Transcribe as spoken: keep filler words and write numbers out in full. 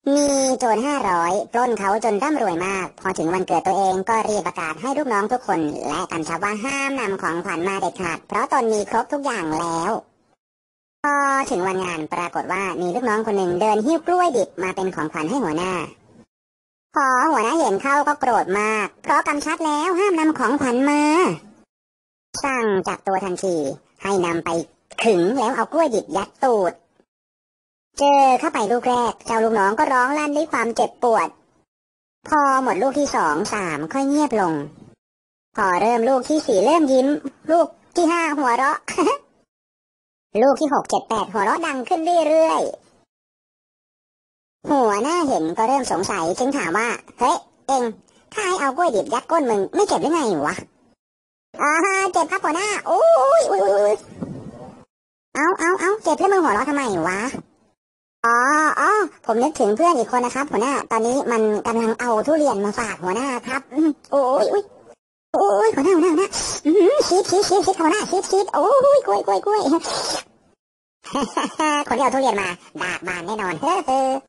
มีโจรห้าร้อยปล้นเขาจนร่ำรวยมากพอถึงวันเกิดตัวเองก็รีบประกาศให้ลูกน้องทุกคนและกำชับว่าห้ามนำของขวัญมาเด็ดขาดเพราะตนมีครบทุกอย่างแล้วพอถึงวันงานปรากฏว่ามีลูกน้องคนหนึ่งเดินหิ้วกล้วยดิบมาเป็นของขวัญให้หัวหน้าพอหัวหน้าเห็นเข้าก็โกรธมากเพราะกำชับแล้วห้ามนำของขวัญมาสั่งจับตัวทันทีให้นำไปขึงแล้วเอากล้วยดิบยัดตูดเจอเข้าไปลูกแรกเจ้าลูกน้องก็ร้องลั่นด้วยความเจ็บปวดพอหมดลูกที่สองสามค่อยเงียบลงพอเริ่มลูกที่สี่เริ่มยิ้มลูกที่ห้าหัวเราะ ลูกที่หกเจ็ดแปดหัวเราะดังขึ้นเรื่อยๆหัวหน้าเห็นก็เริ่มสงสัยจึงถามว่าเฮ้ยเอ็งถ้าให้เอากล้วยดิบยัดก้นมึงไม่เจ็บหรือไงวะอ่าเจ็บครับหัวหน้าโอ้ยอุ้ยอุ้ยเอาเอาเอาเจ็บแล้วมึงหัวเราะทำไมวะอ๋ออ๋อผมนึกถึงเพื่อนอีกคนนะครับหัวหน้าตอนนี้มันกำลังเอาทุเรียนมาฝากหัวหน้าครับโอ้ยอุ้ยโอ้ยหัวหน้าหัวหน้าหัวหน้าชีสชีสชีสหัวหน้าชีสชีสโอ้ยกล้วยกล้วยกล้วยคนที่เอาทุเรียนมาดากบานแน่นอนเฮ้อ